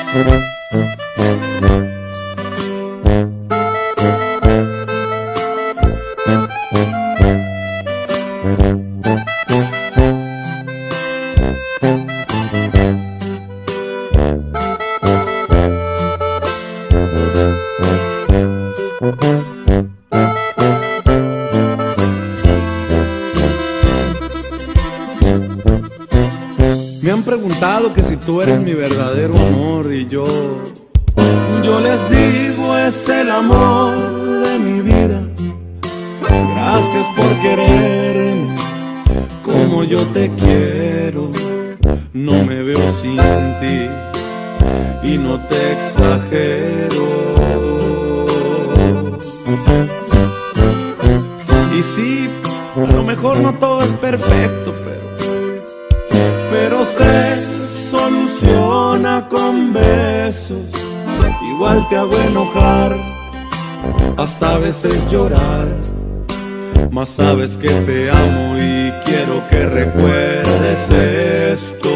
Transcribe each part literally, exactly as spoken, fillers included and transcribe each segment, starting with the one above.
Me han preguntado que si tú eres mi verdadero amor y yo Yo les digo es el amor de mi vida. Gracias por quererme como yo te quiero. no me veo sin ti y no te exagero. Y sí, a lo mejor no todo es perfecto, pero Pero se soluciona con besos. Igual te hago enojar, hasta a veces llorar. mas sabes que te amo y quiero que recuerdes esto.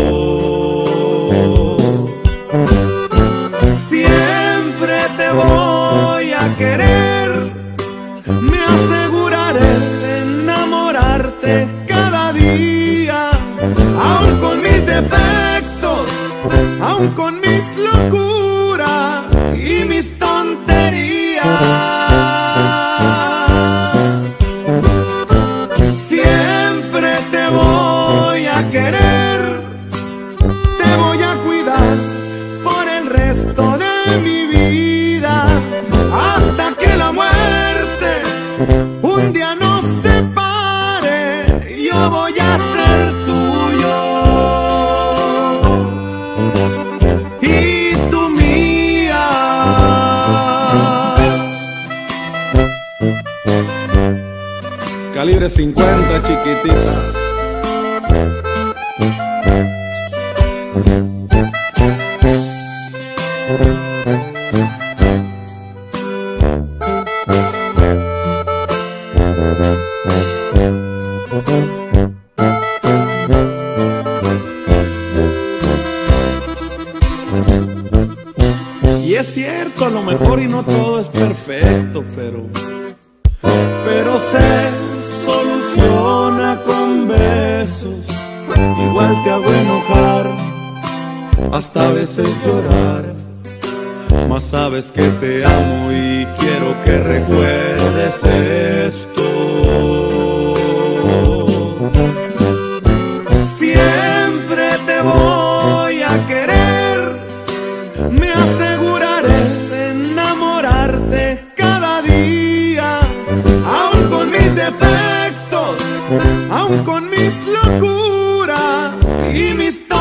Siempre te voy a querer. Me aseguraré de enamorarte cada día. Aun con mis defectos, aun con mis locuras y mis tonterías. Siempre te voy a querer, te voy a cuidar por el resto de mi vida, hasta que la muerte un día nos separe. Yo voy a ser tuyo y tú mía. Calibre cincuenta, chiquitita. Y es cierto, a lo mejor y no todo es perfecto, pero Pero se soluciona con besos. Igual te hago enojar, hasta a veces llorar. mas sabes que te amo y quiero que recuerdes esto. Siempre te voy a querer. Me aseguraré de enamorarte cada día. Aun con mis defectos, aun con mis locuras y mis